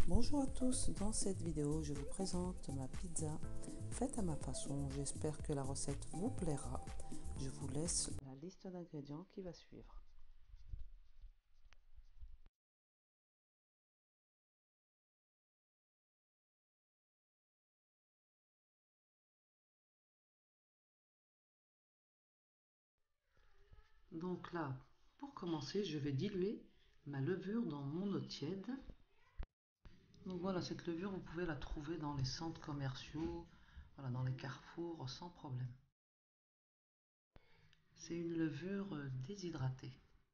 Bonjour à tous, dans cette vidéo je vous présente ma pizza faite à ma façon. J'espère que la recette vous plaira. Je vous laisse la liste d'ingrédients qui va suivre. Donc là, pour commencer, je vais diluer ma levure dans mon eau tiède. Donc voilà, cette levure, vous pouvez la trouver dans les centres commerciaux, voilà, dans les carrefours, sans problème. C'est une levure déshydratée.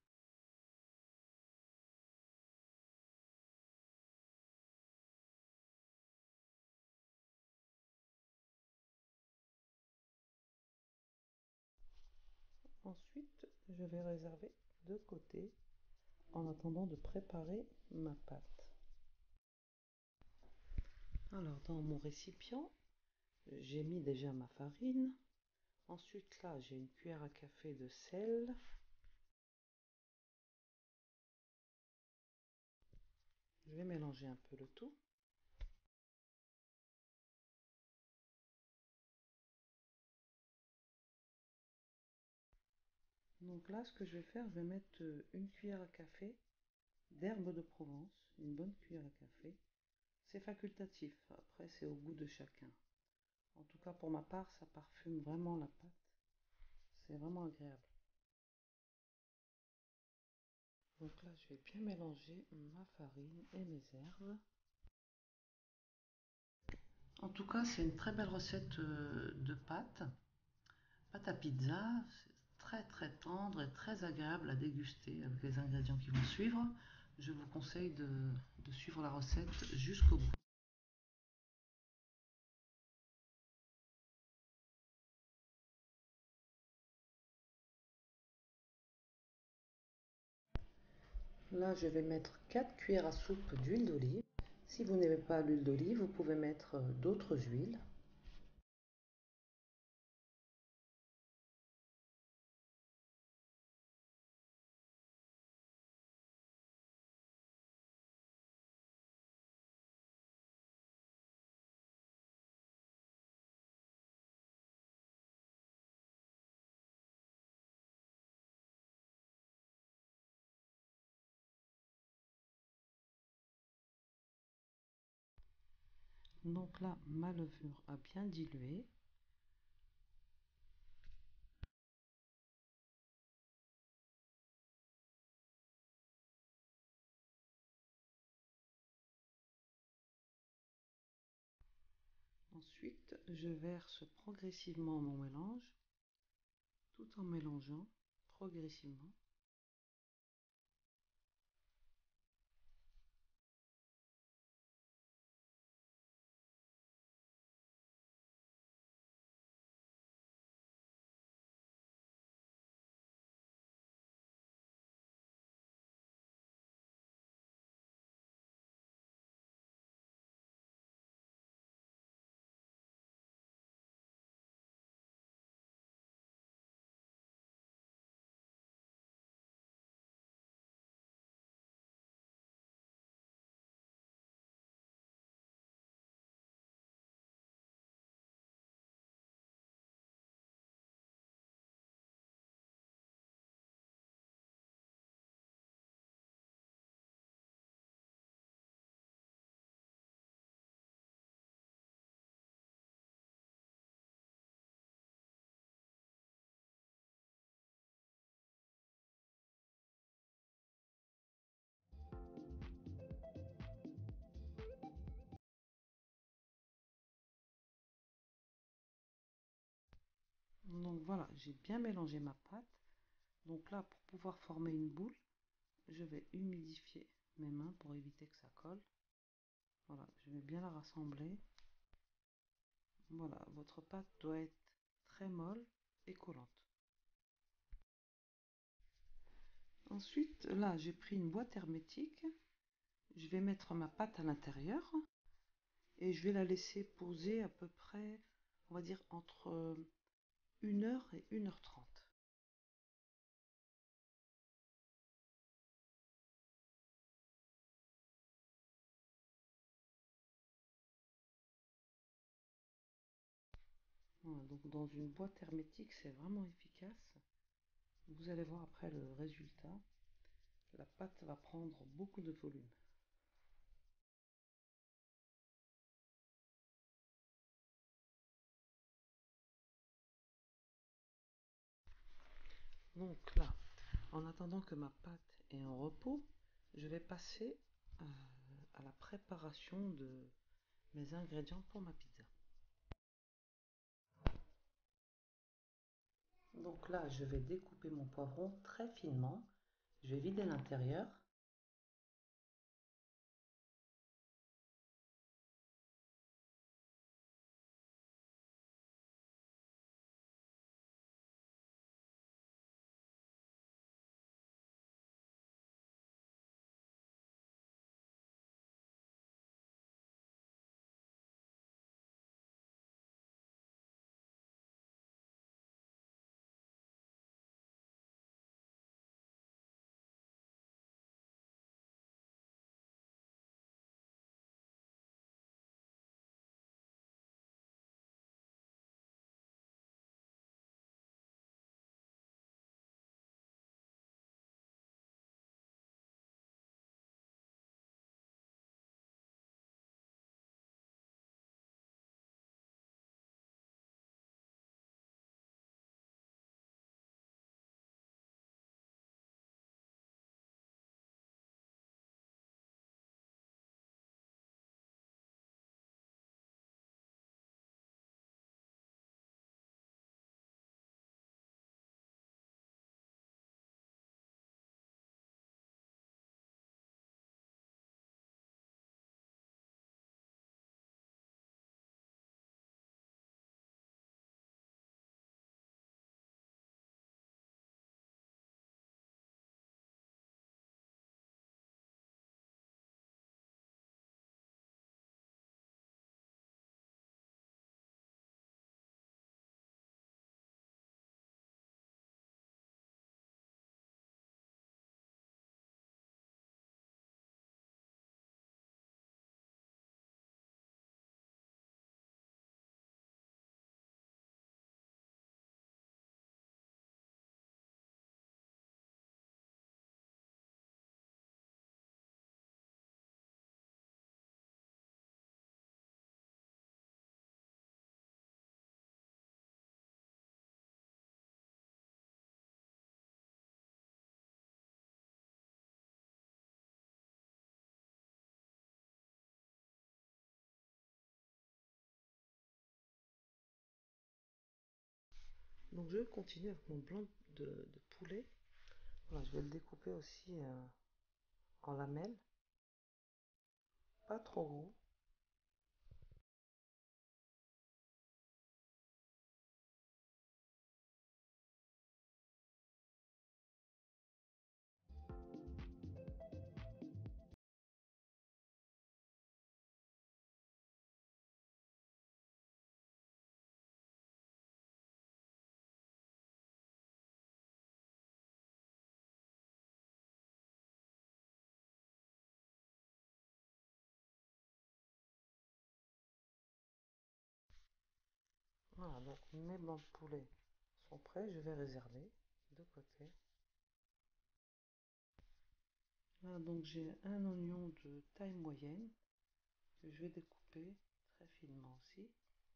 Ensuite, je vais réserver de côté en attendant de préparer ma pâte. Alors, dans mon récipient, j'ai mis déjà ma farine. Ensuite, là, j'ai une cuillère à café de sel. Je vais mélanger un peu le tout. Donc là, ce que je vais faire, je vais mettre une cuillère à café d'herbe de Provence, une bonne cuillère à café. C'est facultatif, après c'est au goût de chacun. En tout cas, pour ma part, ça parfume vraiment la pâte. C'est vraiment agréable. Donc là, je vais bien mélanger ma farine et mes herbes. En tout cas, c'est une très belle recette de pâte. Pâte à pizza, c'est très tendre et très agréable à déguster avec les ingrédients qui vont suivre. Je vous conseille de suivre la recette jusqu'au bout. Là, je vais mettre 4 cuillères à soupe d'huile d'olive. Si vous n'aimez pas l'huile d'olive, vous pouvez mettre d'autres huiles. Donc là, ma levure a bien dilué. Ensuite, je verse progressivement mon mélange, tout en mélangeant progressivement. Donc voilà, j'ai bien mélangé ma pâte. Donc là, pour pouvoir former une boule, je vais humidifier mes mains pour éviter que ça colle. Voilà, je vais bien la rassembler. Voilà, votre pâte doit être très molle et collante. Ensuite, là, j'ai pris une boîte hermétique. Je vais mettre ma pâte à l'intérieur et je vais la laisser poser à peu près, on va dire, entre 1 heure et 1 h 30. Voilà, donc dans une boîte hermétique, c'est vraiment efficace. Vous allez voir après le résultat. La pâte va prendre beaucoup de volume. Donc là, en attendant que ma pâte est en repos, je vais passer à la préparation de mes ingrédients pour ma pizza. Donc là, je vais découper mon poivron très finement. Je vais vider l'intérieur. Donc je continue avec mon blanc de poulet. Voilà, je vais le découper aussi en lamelles, pas trop gros. Voilà, donc mes blancs de poulet sont prêts, je vais réserver de côté. Voilà, donc j'ai un oignon de taille moyenne que je vais découper très finement aussi.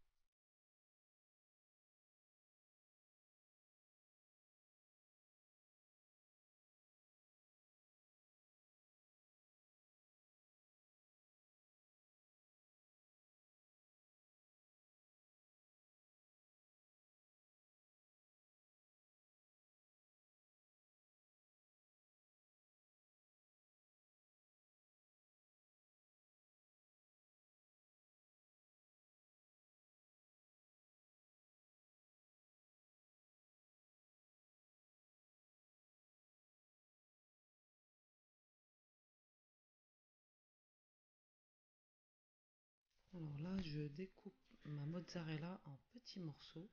Alors là, je découpe ma mozzarella en petits morceaux.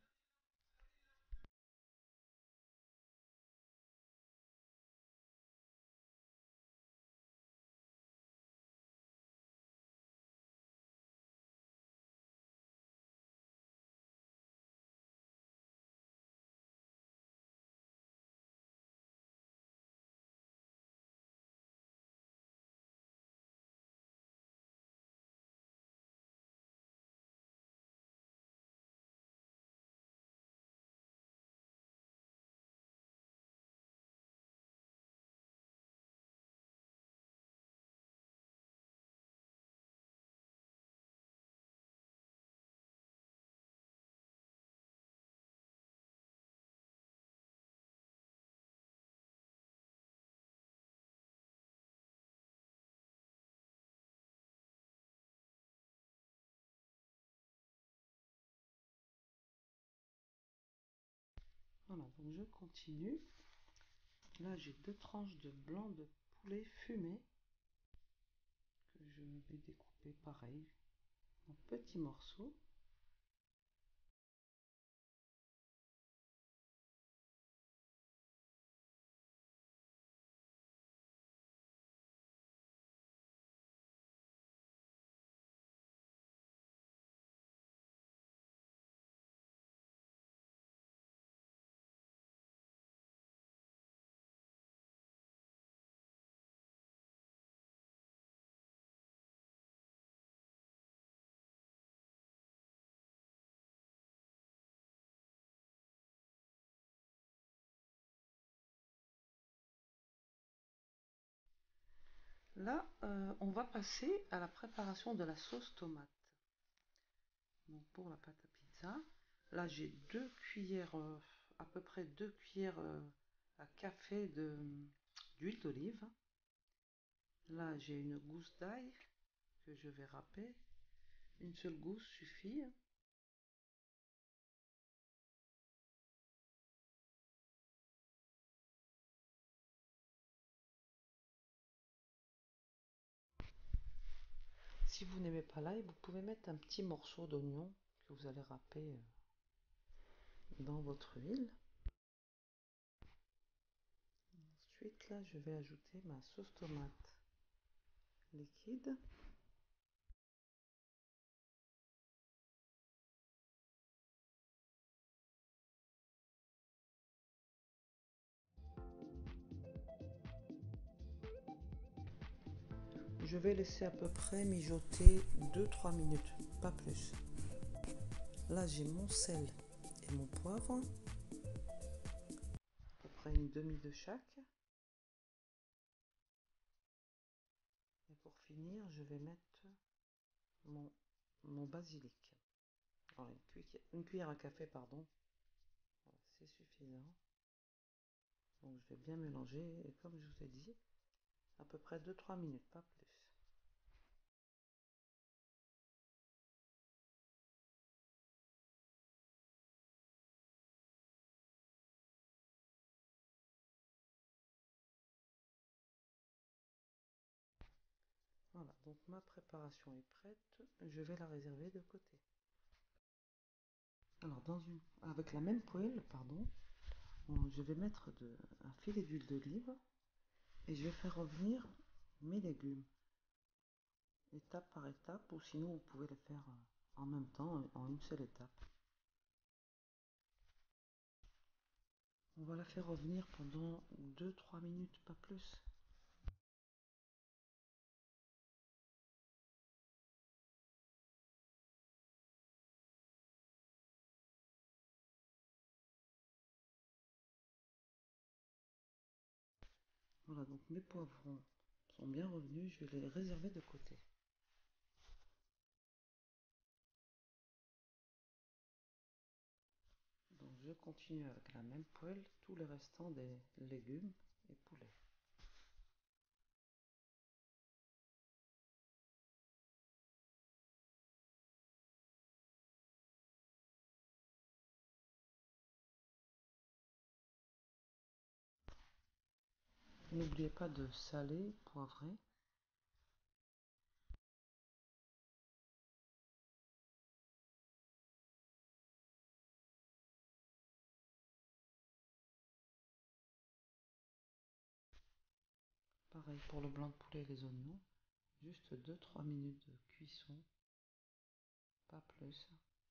Voilà, donc je continue. Là, j'ai 2 tranches de blanc de poulet fumé que je vais découper pareil en petits morceaux. Là, on va passer à la préparation de la sauce tomate. Donc pour la pâte à pizza, là j'ai 2 cuillères, à peu près 2 cuillères à café d'huile d'olive. Là j'ai une gousse d'ail que je vais râper. Une seule gousse suffit. Si vous n'aimez pas l'ail, vous pouvez mettre un petit morceau d'oignon que vous allez râper dans votre huile. Ensuite, là, je vais ajouter ma sauce tomate liquide. Je vais laisser à peu près mijoter 2-3 minutes, pas plus. Là, j'ai mon sel et mon poivre, à peu près une demi de chaque. Et pour finir, je vais mettre mon basilic. Alors, une cuillère à café, pardon. Voilà, c'est suffisant. Donc je vais bien mélanger et comme je vous ai dit, à peu près 2-3 minutes, pas plus. Voilà, donc ma préparation est prête. Je vais la réserver de côté. Alors avec la même poêle, pardon, je vais mettre un filet d'huile d'olive et je vais faire revenir mes légumes, étape par étape, ou sinon vous pouvez les faire en même temps, en une seule étape. On va la faire revenir pendant 2-3 minutes, pas plus. Voilà, donc mes poivrons sont bien revenus, je vais les réserver de côté. Donc je continue avec la même poêle, tout le restant des légumes et poulets. N'oubliez pas de saler, poivrer. Pareil pour le blanc de poulet et les oignons. Juste 2-3 minutes de cuisson, pas plus.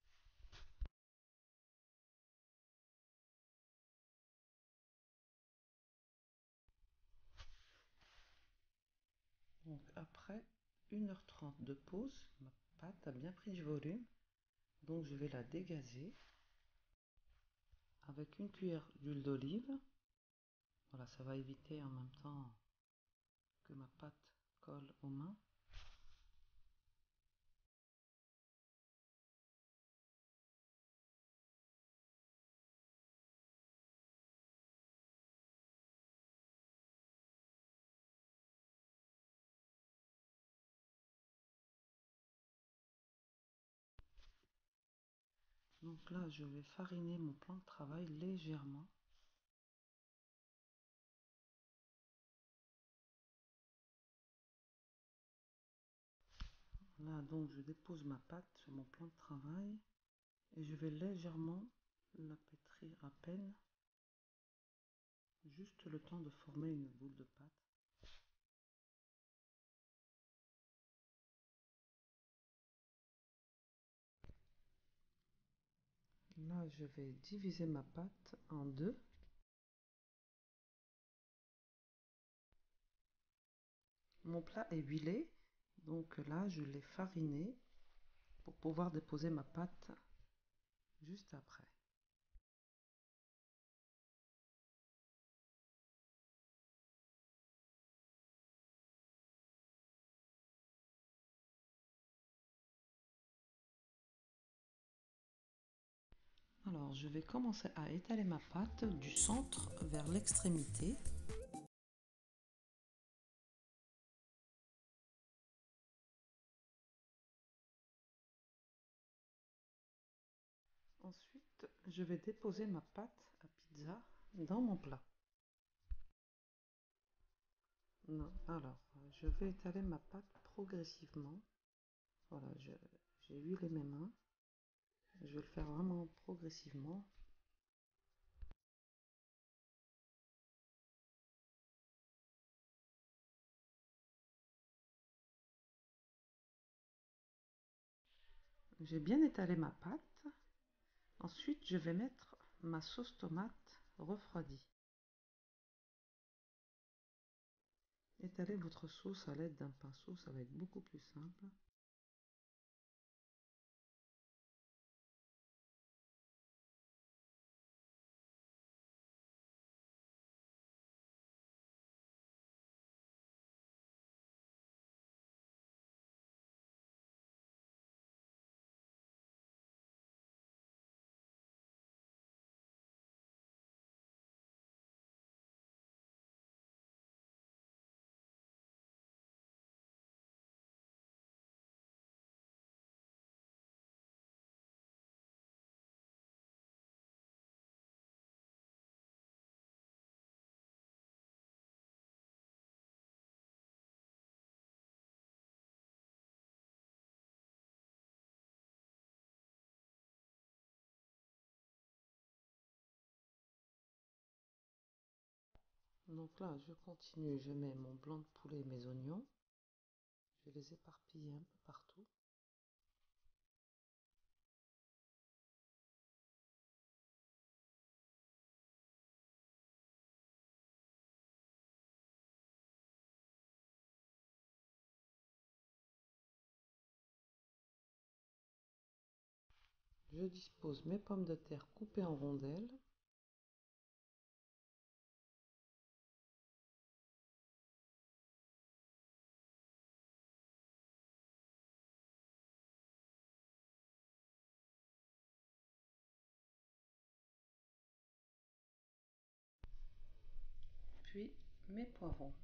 Donc après 1h30 de pause, ma pâte a bien pris du volume. Donc je vais la dégazer avec une cuillère d'huile d'olive. Voilà, ça va éviter en même temps que ma pâte colle aux mains. Donc là, je vais fariner mon plan de travail légèrement. Là, donc, je dépose ma pâte sur mon plan de travail et je vais légèrement la pétrir à peine, juste le temps de former une boule de pâte. Là, je vais diviser ma pâte en deux. Mon plat est huilé, donc là, je l'ai fariné pour pouvoir déposer ma pâte juste après. Alors, je vais commencer à étaler ma pâte du centre vers l'extrémité. Ensuite, je vais déposer ma pâte à pizza dans mon plat. Non, alors, je vais étaler ma pâte progressivement. Voilà, j'ai huilé mes mains. Je vais le faire vraiment progressivement. J'ai bien étalé ma pâte. Ensuite, je vais mettre ma sauce tomate refroidie. Étalez votre sauce à l'aide d'un pinceau, ça va être beaucoup plus simple. Donc là, je continue, je mets mon blanc de poulet et mes oignons. Je vais les éparpiller un peu partout. Je dispose mes pommes de terre coupées en rondelles. Puis mes poivrons.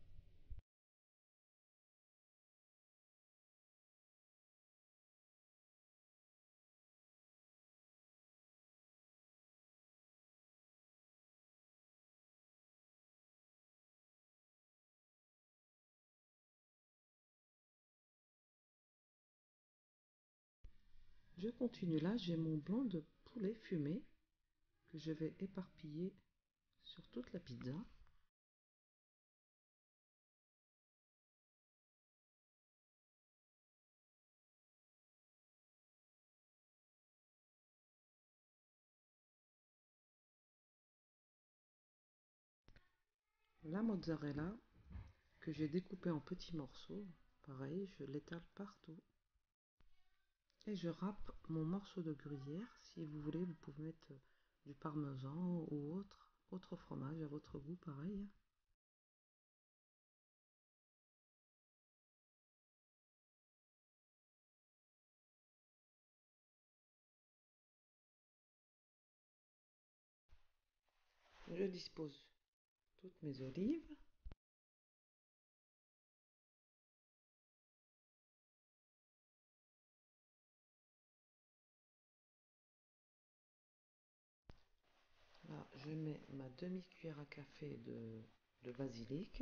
Je continue là, j'ai mon blanc de poulet fumé que je vais éparpiller sur toute la pizza. La mozzarella que j'ai découpée en petits morceaux, pareil, je l'étale partout. Et je râpe mon morceau de gruyère. Si vous voulez, vous pouvez mettre du parmesan ou autre fromage à votre goût, pareil. Je dispose toutes mes olives. je mets ma demi-cuillère à café de basilic.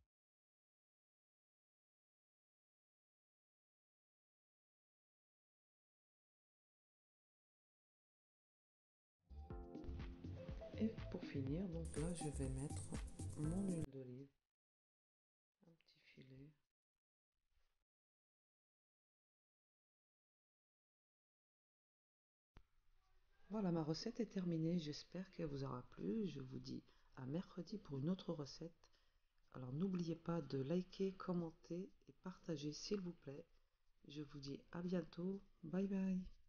Et pour finir, donc là, je vais mettre mon huile d'olive, un petit filet. Voilà, ma recette est terminée. J'espère qu'elle vous aura plu. Je vous dis à mercredi pour une autre recette. Alors n'oubliez pas de liker, commenter et partager s'il vous plaît. Je vous dis à bientôt. Bye bye.